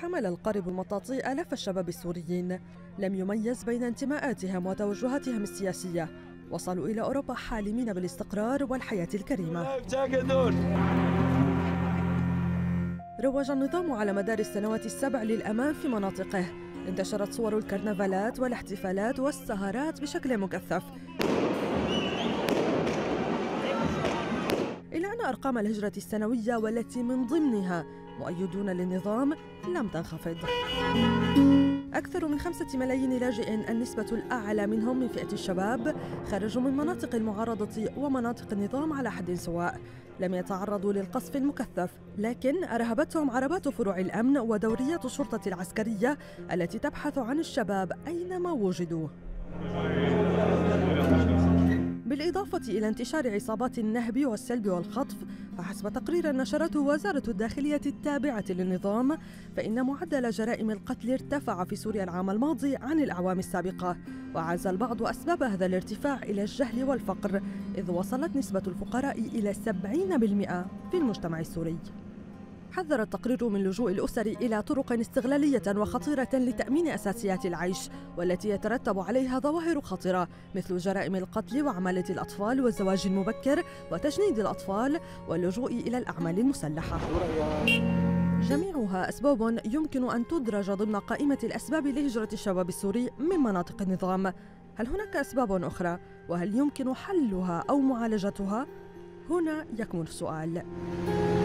حمل القارب المطاطي آلاف الشباب السوريين، لم يميز بين انتماءاتهم وتوجهاتهم السياسية، وصلوا إلى أوروبا حالمين بالاستقرار والحياة الكريمة. روج النظام على مدار السنوات السبع للأمان في مناطقه، انتشرت صور الكرنفالات والاحتفالات والسهرات بشكل مكثف، إلى أن أرقام الهجرة السنوية والتي من ضمنها مؤيدون للنظام لم تنخفض. أكثر من 5 ملايين لاجئ، النسبة الأعلى منهم من فئة الشباب، خرجوا من مناطق المعارضة ومناطق النظام على حد سواء. لم يتعرضوا للقصف المكثف، لكن أرهبتهم عربات فروع الأمن ودوريات الشرطة العسكرية التي تبحث عن الشباب أينما وجدوا. بالإضافة إلى انتشار عصابات النهب والسلب والخطف، فحسب تقرير نشرته وزارة الداخلية التابعة للنظام، فإن معدل جرائم القتل ارتفع في سوريا العام الماضي عن الأعوام السابقة، وعز البعض أسباب هذا الارتفاع إلى الجهل والفقر، إذ وصلت نسبة الفقراء إلى 70% في المجتمع السوري. حذر التقرير من لجوء الأسر إلى طرق استغلالية وخطيرة لتأمين أساسيات العيش، والتي يترتب عليها ظواهر خطرة مثل جرائم القتل وعمالة الأطفال والزواج المبكر وتجنيد الأطفال واللجوء إلى الأعمال المسلحة. جميعها أسباب يمكن أن تدرج ضمن قائمة الأسباب لهجرة الشباب السوري من مناطق النظام. هل هناك أسباب أخرى؟ وهل يمكن حلها أو معالجتها؟ هنا يكمن السؤال.